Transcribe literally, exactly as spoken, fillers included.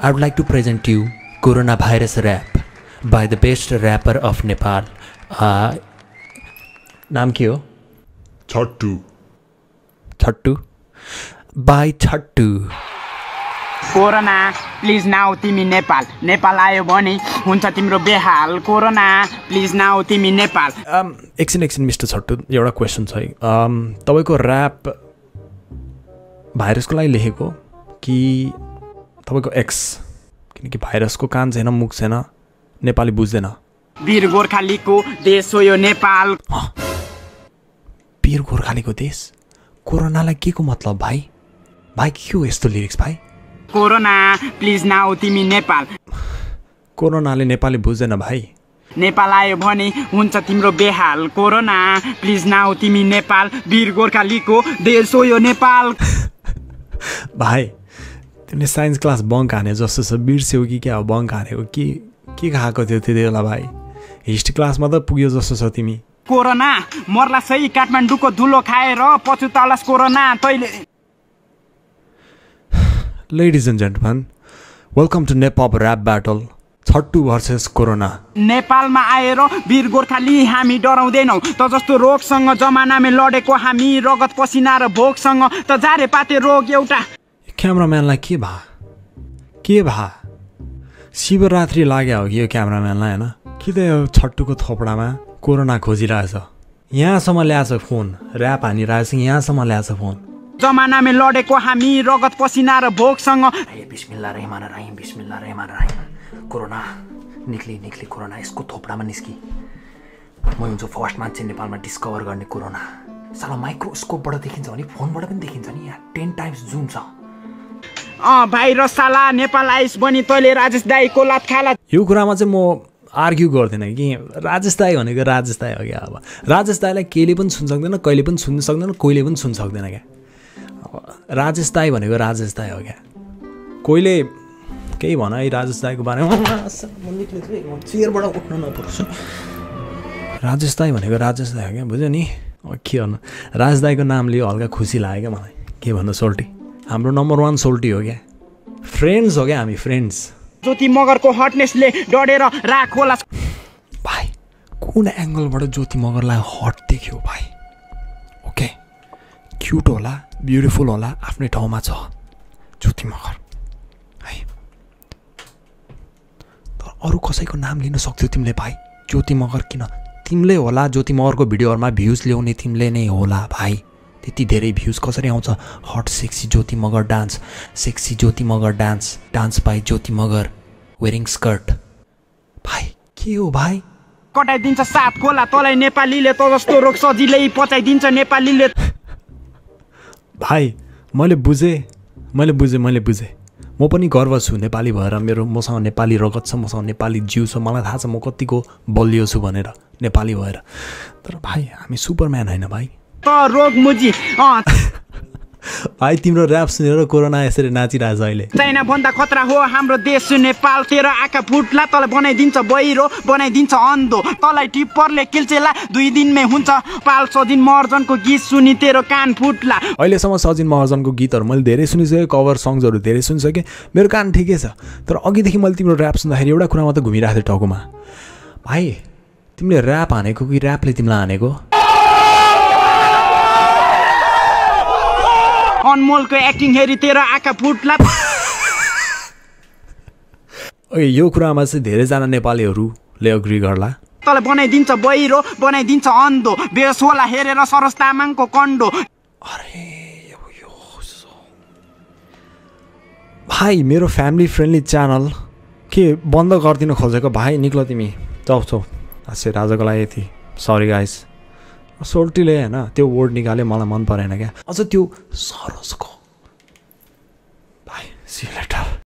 I would like to present you Coronavirus Rap by the best rapper of Nepal. Uh, नाम के हो? छट्टु छट्टु बाई Chhattu. Corona please now तिमी नेपाल नेपाल आयो भने हुन्छ तिम्रो बेहाल। कोरोना प्लिज नाउ तिमी नेपाल। um, एकछिन एकछिन मिस्टर छट्टु एउटा क्वेसन छ है। um, तपाईँको ऱ्याप भाइरसको लागि लेखेको कि तपाईँको एक्स? किनकि भाइरसको कान छैन, मुख छैन, नेपाली बुझ्दैन। वीर गोर्खालीको देश हो यो नेपाल। वीर गोर्खालीको देश? कोरोनालाई के को मतलब भाइ? भाइ के हो यस्तो लिरिक्स भाइ? कोरोना प्लिज नाउ तिमी नेपाल। कोरोनाले नेपाली बुझ्दैन भाइ। नेपाल आयो भने हुन्छ तिम्रो बेहाल। कोरोना प्लिज नाउ तिमी नेपाल। वीर गोर्खालीको देश हो यो नेपाल। भाइ तिमीले साइन्स क्लास बङ्क हाने जस्तो छ, बिर्स्यौ कि क्या हो? बङ्क हानेको कि के खाएको थियो त्यति बेला भाइ? हिस्ट्री क्लासमा त पुग्यो जस्तो छ तिमी। कोरोना मर्ला सही काठमाडौँको धुलो खाएर पछुतालास कोरोना तैले। Ladies and gentlemen, welcome to Nepop Rap Battle. Chhattu versus corona. नेपालमा आएर वीर गोर्खाली हामी डराउँदैनौ। त जस्तो रोगसँग जमानामा लडेको हामी रगत पसिना र भोकसँग त जारे पाते रोग एउटा। क्यामराम्यानलाई के भा के भा शिवरात्रि लाग्यो हो कि यो क्यामराम्यानलाई होइन? कि त यो छट्टुको थोपडामा कोरोना खोजिरहेछ। यहाँसम्म ल्याएछ फोन, ऱ्याप हानिरहेछ, यहाँसम्म ल्याएछ फोन। जमानामा लडेको हामी रगत पसिना र भोकसँग। बिस्मिल्लाह रहमान रहीम, बिस्मिल्लाह रहमान रहीम। कोरोना निक्ली निक्ली कोरोना यसको थोपडामा निस्की। म हुन्छु फर्स्ट मान्छे नेपालमा डिस्कभर गर्ने कोरोना। साला माइक्रोस्कोपबाट देखिन्छ भने फोनबाट पनि देखिन्छ नि। यहाँ टेन टाइम्स जुम छ। अँ भाइरस साला नेपाल आइस बनी तैले राजेश दाईको लात खाला। यो कुरामा चाहिँ म आर्ग्यु गर्दैन कि राजेश दाई भनेको राजेश दाई हो क्या। अब राजेश दाईलाई केले पनि सुन्न सक्दैन, कहिले पनि सुन्न सक्दैन, कोहीले पनि सुन्न सक्दैन क्या। अब राजेश दाई भनेको राजेश दाई हो क्या। कोहीले केही भन है राजेश दाईको बारेमा, चेयरबाट उठ्न नपर्छ। राजेश दाई भनेको राजेश दाई हो क्या, बुझ्यो नि? अब के भन्नु, राजेश दाईको नाम लियो हल्का खुसी लाग्यो क्या मलाई। के भन्नु, सोल्टी हाम्रो नम्बर वान सोल्टी हो क्या। फ्रेन्ड्स हो क्या हामी, फ्रेन्ड्स। ज्योति मगरको हटनेसले डढेर राख होला। भाइ कुन एङ्गलबाट ज्योति मगरलाई हट देख्यो भाइ? ओके, क्युट होला, ब्युटिफुल होला, आफ्नै ठाउँमा छ ज्योति मगर है। तर अरू कसैको नाम लिन सक्थ्यौ तिमीले भाइ? ज्योति मगर किन? तिमीले होला ज्योति मगरको भिडियोहरूमा भ्युज ल्याउने तिमीले नै होला भाइ। त्यति धेरै भ्युज कसरी आउँछ? Hot sexy Jyoti Magar dance, sexy Jyoti Magar dance, dance by Jyoti Magar wearing skirt. भाइ के हो भाइ? कटाइदिन्छ सात खोला तँलाई नेपालीले, त जस्तो रोग सजिलै पचाइदिन्छ नेपालीले। भाइ मैले बुझेँ मैले बुझेँ मैले बुझेँ म पनि गर्व छु नेपाली भएर। मेरो मसँग नेपाली रगत छ, मसँग नेपाली जिउ छ। मलाई थाहा छ म कतिको बलियो छु भनेर नेपाली भएर। तर भाइ हामी सुपरम्यान होइन भाइ। त रोग मुजी अँ भाइ तिम्रो ऱ्याप सुनेर कोरोना यसरी नाचिरहेछ अहिले। चाइना भन्दा खतरा हो हाम्रो देश नेपाल। तेरो आँखा फुट्ला तँलाई बनाइदिन्छ बहिरो, बनाइदिन्छ अन्धो। तँलाई टिप्परले किल्चेला, दुई दिनमै हुन्छ पाल। सजिन महर्जनको गीत सुनि तेरो कान फुट्ला। अहिलेसम्म सजिन महर्जनको गीतहरू मैले धेरै सुनिसकेँ, कभर सङ्ग्सहरू धेरै सुनिसकेँ। मेरो कान ठिकै छ। तर अघिदेखि मैले तिम्रो ऱ्याप सुन्दाखेरि एउटा कुरा मात्रै घुमिरहेको थियो टाउकोमा। भाइ तिमीले ऱ्याप हानेको कि ऱ्यापले तिमीलाई हानेको? अनमोलको एक्टिङ हेरी तेरो आँखा फुट्ला। ओके, यो कुरामा चाहिँ धेरैजना नेपालीहरूले अग्री गर्ला। तँलाई बनाइदिन्छ बहिरो, बनाइदिन्छ अन्धो। बेस होला हेरेर सरोज तामाङको कन्डो। अरे यो भाइ मेरो फ्यामिली फ्रेन्डली च्यानल के बन्द गरिदिनु खोजेको भाइ? निक्ल तिमी, जाऊ जाऊ। आसे राजाको लागि यति, सरी गाइस। सोल्टीले होइन त्यो वर्ड निकाल्यो, मलाई मन परेन क्या। अझ त्यो सरोजको भाइ। See you letter.